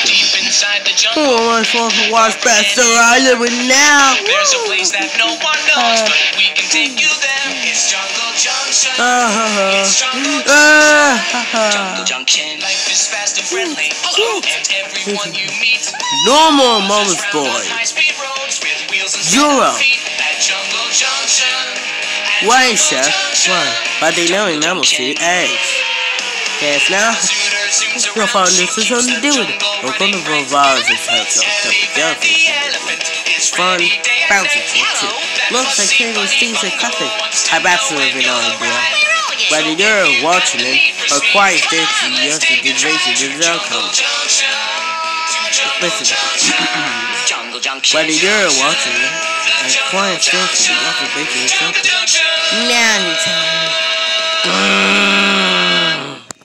deep inside the jungle. Who wants to watch Pastor Island now? There's a place that no one knows, but we can take you there. It's Jungle Junction. It's Jungle Junction. Jungle Junction. Life is fast and friendly. Hello, and everyone you meet. Normal Mama's Boy. Euro. Why, sir? Why? But they know in normal city eggs. Yes, now. You'll find this is something to do with it. We're going to provide this fun, bouncy too. Looks like King Steve's a cousin. I've absolutely no idea. Whether you're watching it or quiet there to just the generation is outcome. Listen. Whether you're watching it or quiet there to the observation is outcome. Now you tell me.